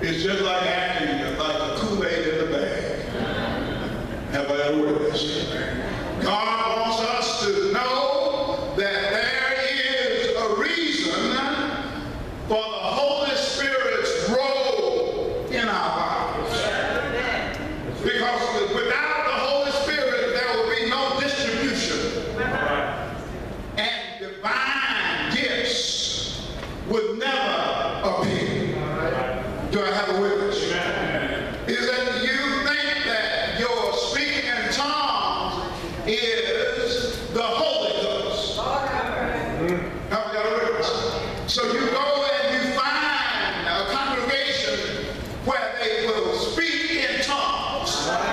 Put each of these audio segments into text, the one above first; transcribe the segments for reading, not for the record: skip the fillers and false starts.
It's just like acting like the Kool-Aid in the bag. Have I ever heard this? God wants us to know that there is a reason for the Holy Spirit's role in our lives. Because without the Holy Spirit, there will be no distribution. And divine gifts would never appear. Do I have a witness? Is that you think that your speaking in tongues is the Holy Ghost? Have we got a witness? So you go and you find a congregation where they will speak in tongues.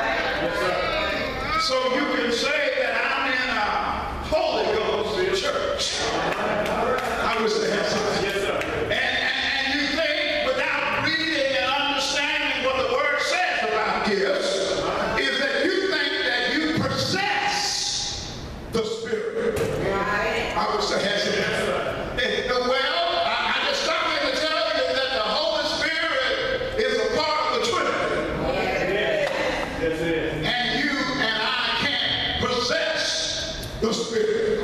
So you can say that I'm in a Holy Ghost church. I wish they had something. Yes, sir. And you think, without reading and understanding what the Word says about gifts, is that you think that you possess the Spirit. I wish they had something. Well, I just stopped here to tell you that the Holy Spirit is a part of the Trinity. That's it. And you and I can't possess the Spirit.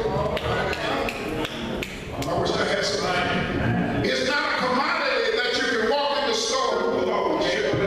I wish I had somebody. It's not a commodity that you can walk in the store and pull off the shelf.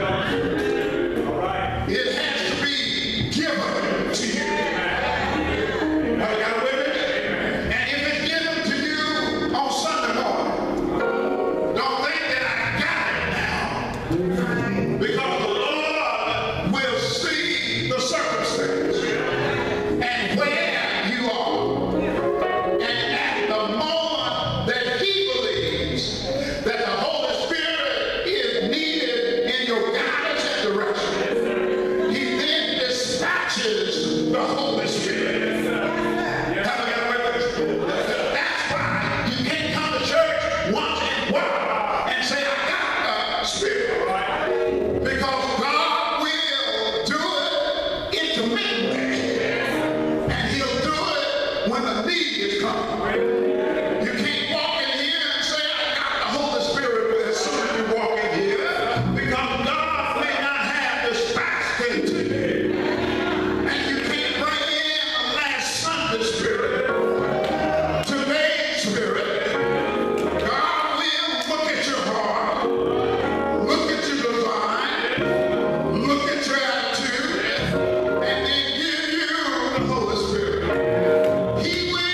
It has to be given to you. Now you got a witness? And if it's given to you on Sunday morning, don't think that I got it now. Because the Lord will see the circumstance and where you are. And at the moment that He believes that the Holy Spirit is needed in your guidance and direction, He then dispatches the Holy Spirit. Have I got a witness? That's why you can't come to church once in a while and say, I got the Spirit. Because God will do it intermittently. And He'll do it when the need is coming. You can't walk in here and say, I got the Holy Spirit as soon as you walk in here, because God may not have dispatched it to you. And you can't bring in a last Sunday spirit, today's spirit. God will look at your heart, look at your design, look at your attitude, and then give you the Holy Spirit. He will.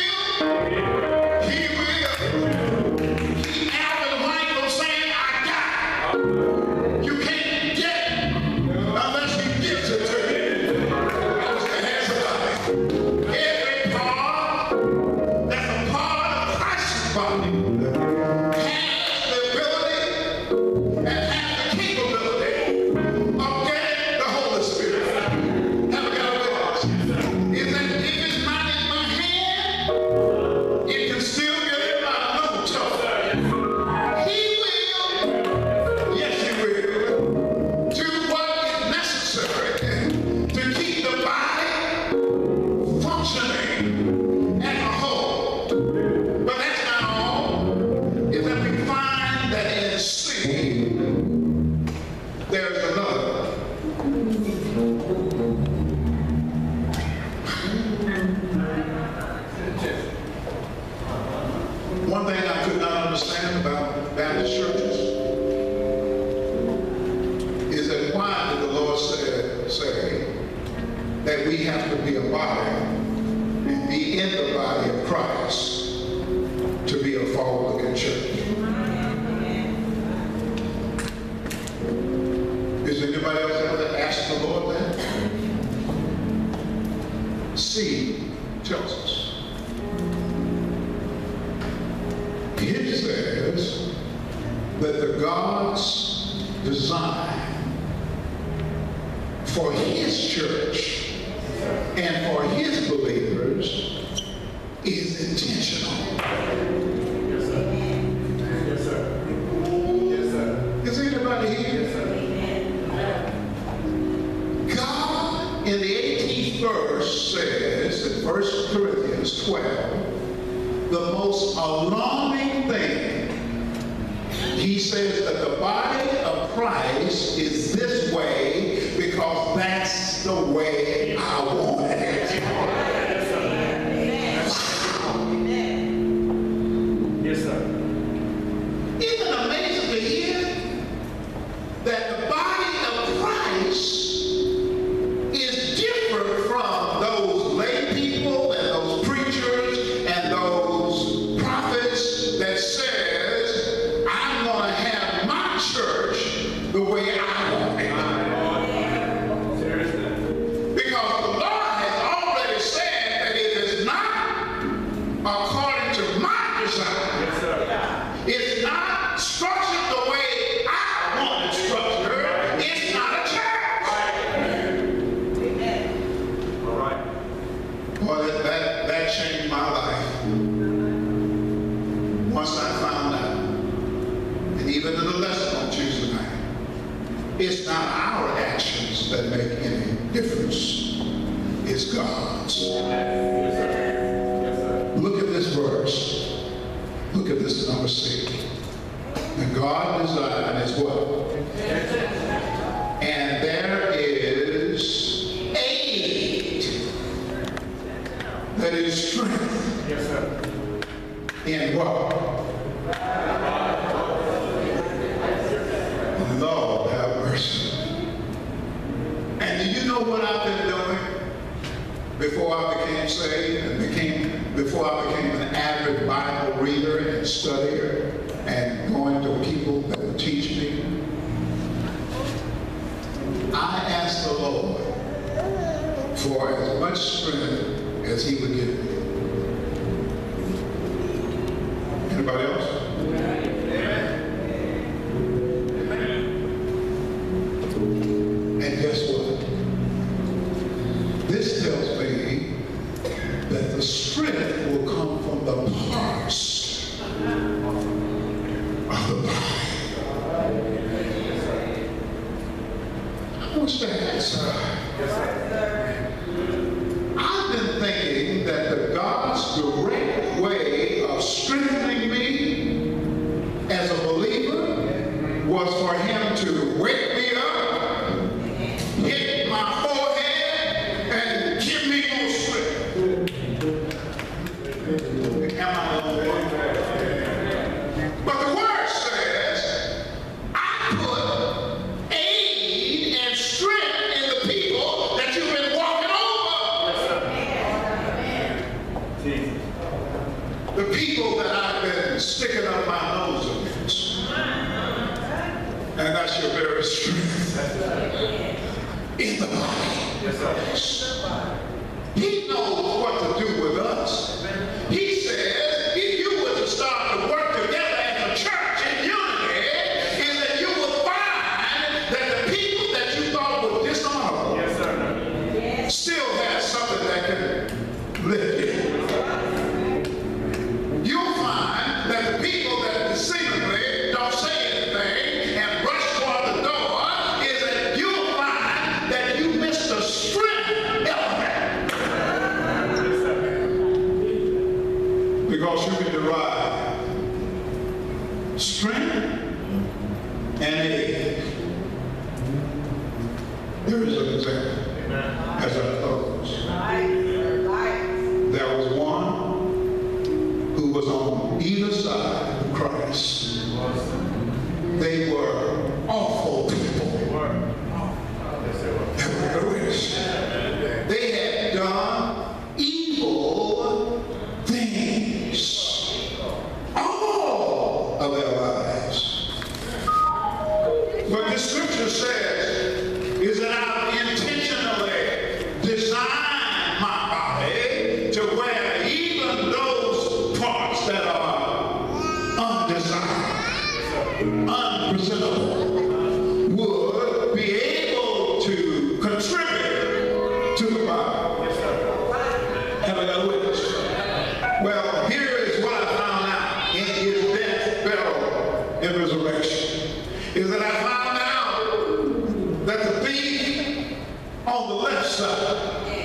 Keep Alvin White from saying, I got it. You can't get it unless He gives it to you. I wish I had somebody. Every part that's a part of Christ's body has the ability and has the capability of getting the Holy Spirit. Have we got a witness? Is that if it's not in my hand, it can still get in my nose. He will, yes He will, do what is necessary to keep the body functioning as a whole. But that's not all. Is that we find that in sin, there's another. One thing I could not understand about Baptist churches is that why did the Lord say that we have to be a body and be in the body of Christ to be a forward-looking church? Is anybody else ever asked the Lord that? See tells us. It says that the God's design for His church and for His believers is intentional. Yes, sir. Yes, sir. Yes, sir. Is anybody here? Yes, sir. God in the 18th verse says in 1 Corinthians 12, the most alarming thing, He says that the body of Christ is this way because that's the way I want it. Yes, sir. Isn't it amazing to hear that the body of Christ is different from those lay people and those preachers and those prophets that says, I'm going to have my church the way I want it. Because the Lord has already said that it is not according to my desire. Yes, sir. It's not structured the way I want it structured. It's not a church. All right. Boy, that changed my life. Once I found out, and even in the lesson on Tuesday night, it's not our actions that make any difference. It's God's. Yes, sir. Yes, sir. Look at this verse. Look at this number 6. And God designed as well. And there is aid that is strength Yes, sir. in what? Lord have mercy. And do you know what I've been doing before I became saved and before I became an avid Bible reader and studier and going to people that would teach me? I asked the Lord for as much strength as He would give me. Anybody else? And guess what? This tells me that the strength will come from the parts of the body. What's that, sir? I've been thinking that God's direct way of strengthening me as a believer was for Him to wake me up, hit my forehead, and give me more strength. Am I okay? But the word says, I put aid and strength in the people that you've been walking over. The people that I've been sticking up my nose against. And that's your very strength in the body. Yes, sir. He knows what to do with us. He says, if you were to start to work together as a church in unity, is that you will find that the people that you thought were dishonorable Yes, sir. still have something that can lift you. You'll find that the people that seemingly don't say anything and rush toward the door is that you'll find that you missed the strength element. Yes, sir. Because you can derive strength and aid. There is an example as I close. There was one who was on either side of Christ. They were awful people. They were heroics. They had done evil things all of their lives. But the scripture says is that I've intentionally designed my body to where even those parts that are undesired, unpresentable, would be able to contribute to the body. Have I got a witness? Well, here is what I found out in His death, burial, and resurrection. Is that I found out that the thief on the left side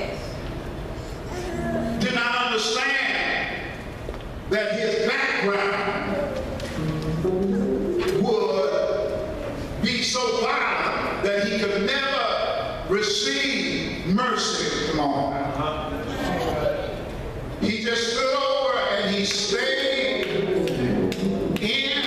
did not understand that his background would be so so violent that he could never receive mercy. Come on. He just stood over and he stayed in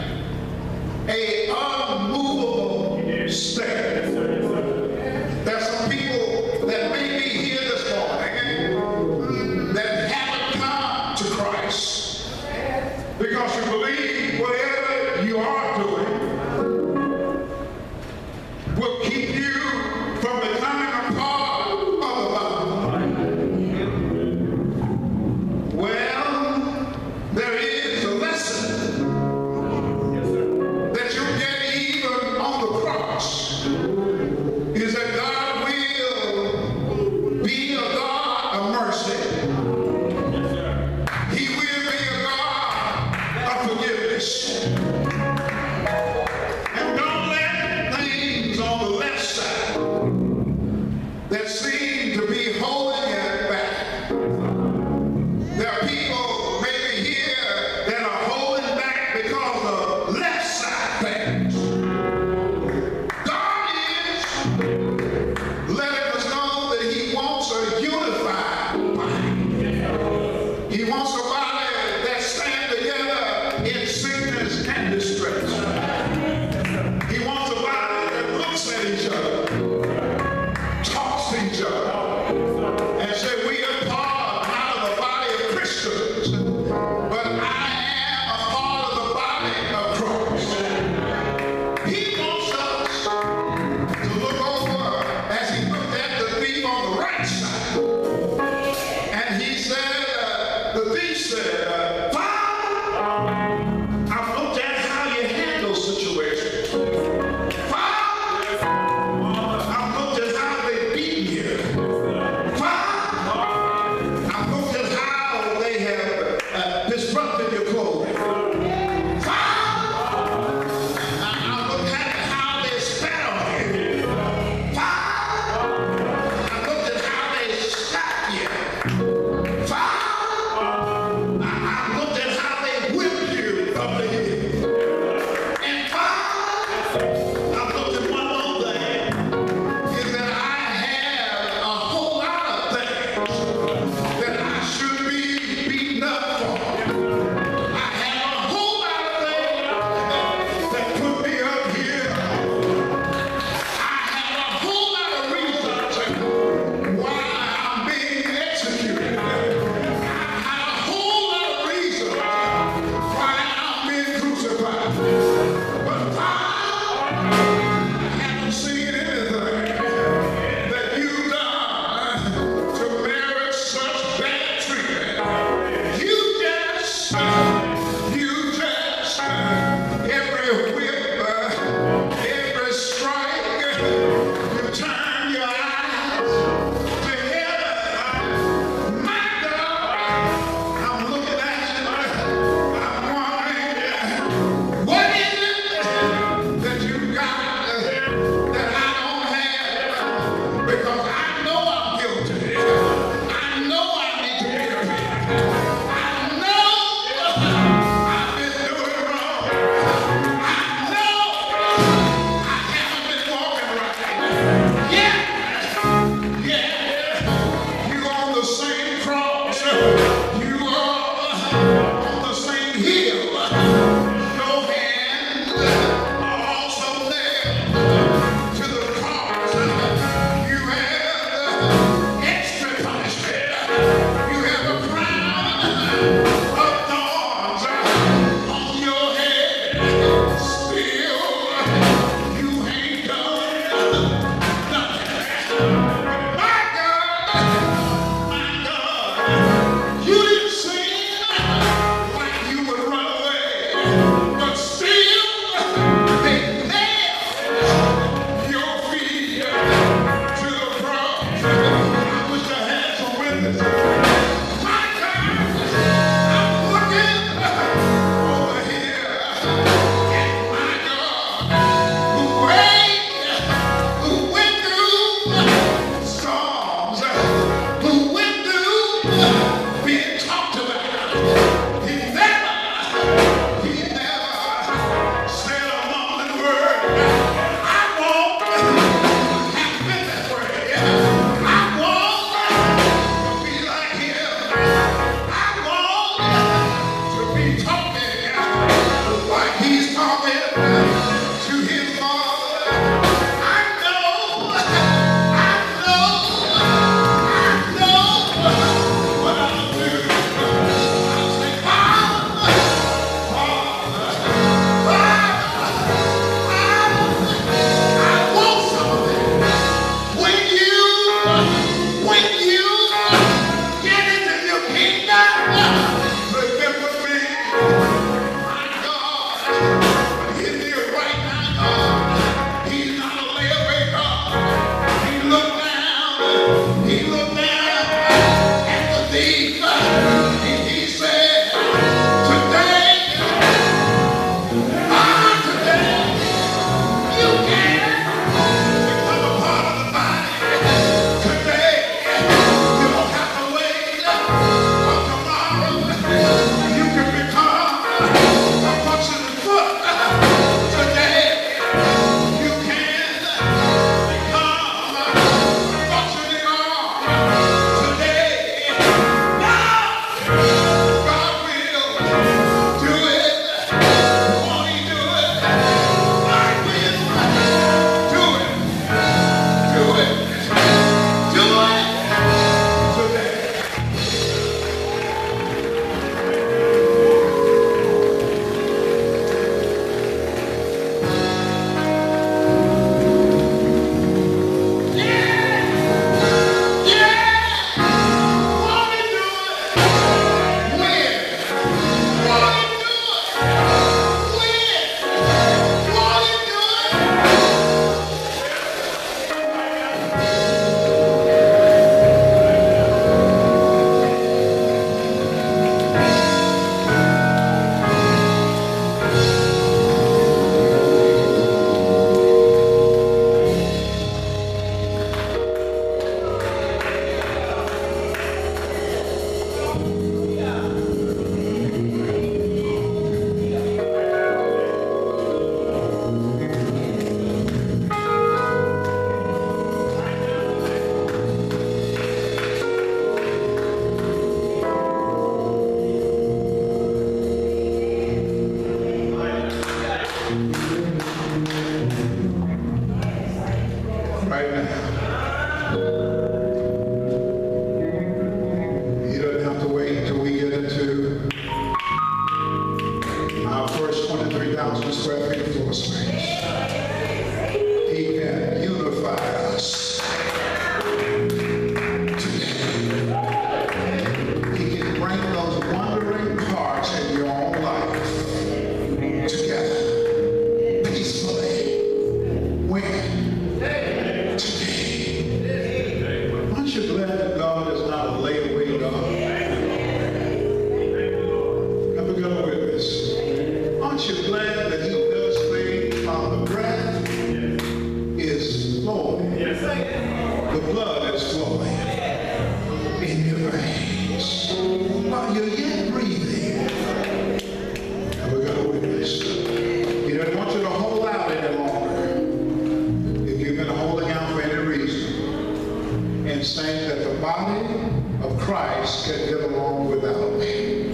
a unmovable state. There's some people that may be here this morning that haven't come to Christ because you believe whatever you are doing will keep you from becoming a part of the body. Well, there is a lesson that you get even on the cross, is that God will be a God of mercy. He will be a God of forgiveness. And don't let things on the left side that seem to be holding it back. There are people maybe here that are holding back because of left side things. God is letting us know that he wants a unified body. He wants a body that stands together in sickness and distress. He wants a body that looks at each other, talks to each other, and say, we are part not of the body of Christians, but I am a part of the body of Christ. He wants us to look over as he looked at the thief on the right side. And he said, the thief said, Father, I've looked at how you handle situations. Father, I've looked at how they beat you. Father, I've looked at how they have disrupted your clothing. Father, I've looked at how they spat on you. Father, I've looked at how they slapped you. Father, I've looked at how they whipped you from the hip. And Father, I've looked at one more thing, is that I have a whole lot of things that I should be beaten up for. I have a whole lot of things that put me up here. I have a whole lot of reasons why I'm being executed. I have a whole lot of reasons why I'm being crucified. But Father, I haven't seen anything that you've done to merit such bad treatment. Every whip, every strike, you turn your eyes to heaven. My God, I'm looking at you. I'm wondering, what is it that you got that I don't have? Because I know I'm guilty. I know I need to be repent. I know I've been doing wrong. I know I haven't been walking right. right now. He doesn't have to wait until we get into our first 23,000 square feet floor space. He can unify us today. He can bring those wandering parts in your own life together peacefully. When? Today. Aren't you glad that God is not a layaway God? Have a good witness. Aren't you glad that He does things while the breath is flowing? The blood is flowing in your veins while you're yet breathing. Have a good witness. He doesn't want you to hold out any longer. If you've been holding out for any reason, and saying that the body of Christ can get along without me.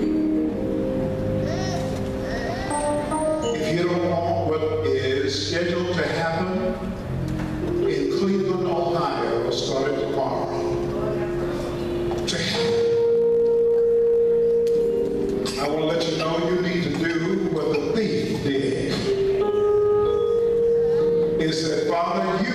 If you don't want what is scheduled to happen in Cleveland, Ohio, starting tomorrow, to happen, I want to let you know you need to do what the thief did. Is that, Father, you